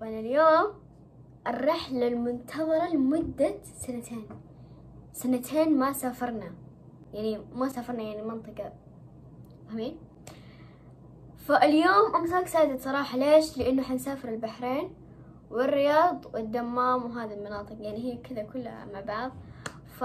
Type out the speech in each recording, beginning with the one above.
طبعا اليوم الرحلة المنتظرة لمدة سنتين ما سافرنا، يعني ما سافرنا يعني منطقة، فاهمين؟ فاليوم I'm so excited صراحة. ليش؟ لأنه حنسافر البحرين والرياض والدمام وهذه المناطق، يعني هي كذا كلها مع بعض. ف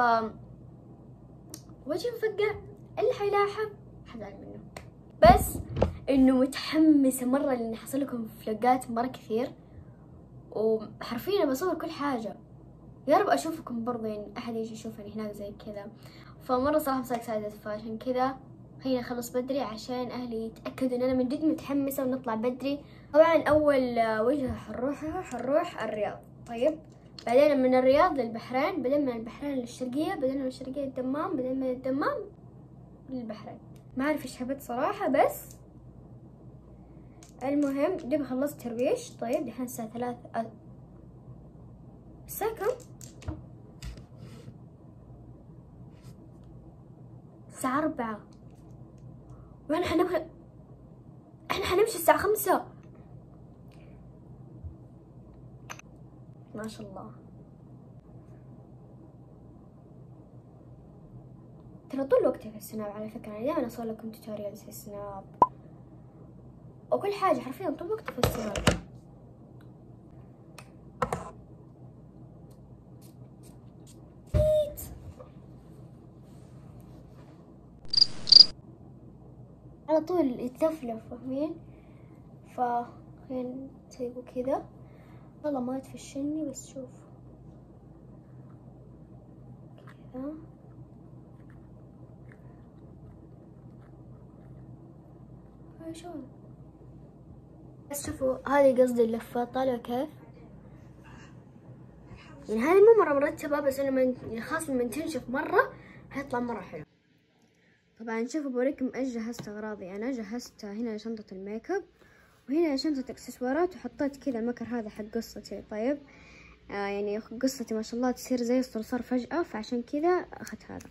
وجهي مفقع، اللي حيلاحظ حزعل منه، بس إنه متحمسة مرة لإني حصل لكم فلوقات مرة كثير، وحرفيا بصور كل حاجة. يا رب أشوفكم برضه، يعني أحد يجي يشوفني هناك زي كذا. فمرة صراحة so excited، فعشان كذا خلينا نخلص بدري عشان أهلي يتأكدوا إن أنا من جد متحمسة ونطلع بدري. طبعا أول وجهة حنروح الرياض. طيب بعدين من الرياض للبحرين، بعدين من البحرين للشرقية، بعدين من الشرقية للدمام، بعدين من الدمام للبحرين. ما أعرف إيش هبت صراحة، بس المهم دوبي خلصت ترويش. طيب دحين الساعة 3، الساعة كم؟ الساعة 4، وإحنا حنمشي الساعة 5. ما شاء الله. ترى طول وقتي في السناب على فكرة، أنا دائما أصور لكم توتوريالز في السناب وكل حاجة، حرفيا طول وقتي في السناب. على طول يتلفلف، فاهمين؟ فخلينا نسيبه كذا. والله ما تفشلني، بس شوف كذا. شلون؟ بس شوفوا هذه قصدي اللفات طالعة كيف، يعني هذه مو مرة مرتبة، بس لما خاصة لما تنشف مرة هيطلع مرة حلو. طبعا شوفوا بوريكم ايش جهزت اغراضي. انا جهزت هنا شنطة الميك اب، وهنا شنطة اكسسوارات، وحطيت كذا المكر هذا حق قصتي. طيب يعني قصتي ما شاء الله تصير زي الصرصار فجأة، فعشان كذا اخذت هذا.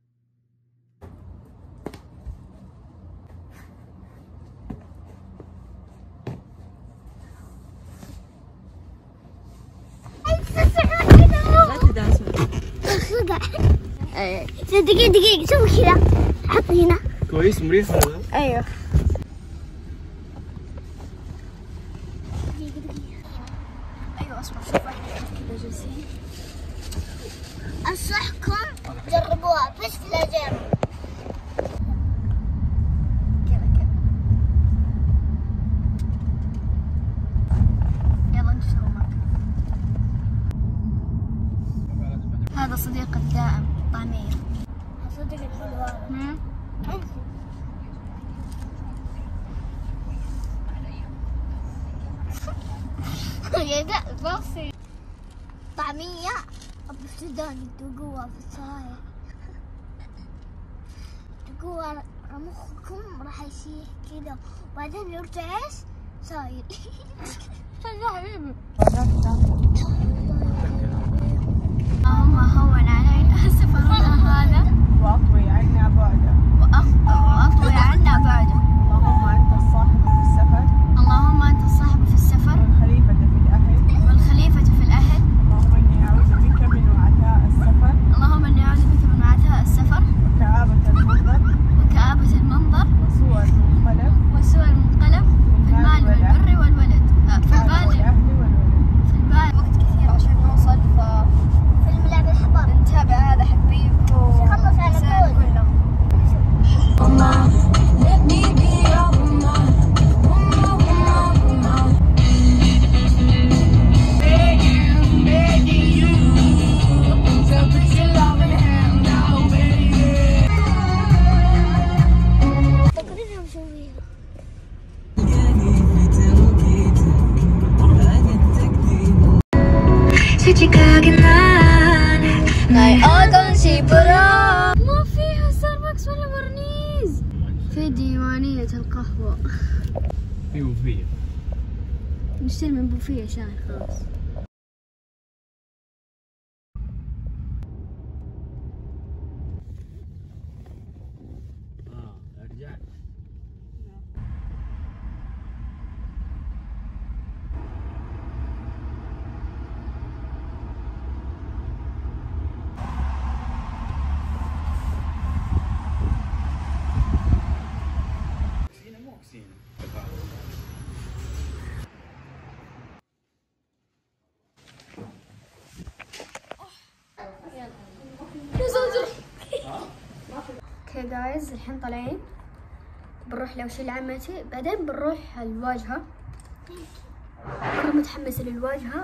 دقيقة سوي كذا، حط هنا كويس مريح هذا. ايوه ايوه اصبر، شوف احنا كذا جالسين. انصحكم جربوها بس لا جرب كذا. يلا نشوف معك. هذا صديق الدائم طعمية. صديق الحلو هذا. يا ده بصي طعمية بفتدان تقوى في الصايع، تقوى مخكم راح يسيح كذا، وبعدين يرجع ايش صاير. يا حبيبي اللهم هون علينا سفرنا هذا، واطوي عنا بعده، واطوي عنا بعده. اللهم انت الصاحب في السفر، اللهم انت الصاحب في السفر، والخليفة في الأهل، والخليفة في الأهل. اللهم إني أعوذ بك من وعثاء السفر، اللهم إني أعوذ بك من وعثاء السفر، وكآبة المنظر، وسوء المنقلب، وسوء المنقلب، في المال والبر والولد، في البال وقت كثير عشان نوصل. فيلم لعب الحبار نتابع هذا حبيبكم خلص على طول كله. ما فيها ستاربكس ولا برنيز، في ديوانية القهوة. في بوفيه، نشتري من بوفيه شاي خلاص. رجعت. هاي جايز الحين طالعين بنروح لوشي لعمتي، بعدين بنروح الواجهة. مرة متحمسة للواجهة.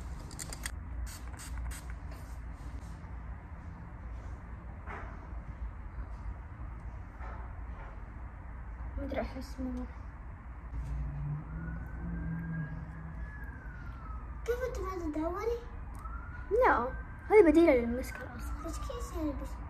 مدري أحس منه. كيف انت ما تدوري؟ لا هذه بديلة للمسكرة أصلا. بس كيف البس؟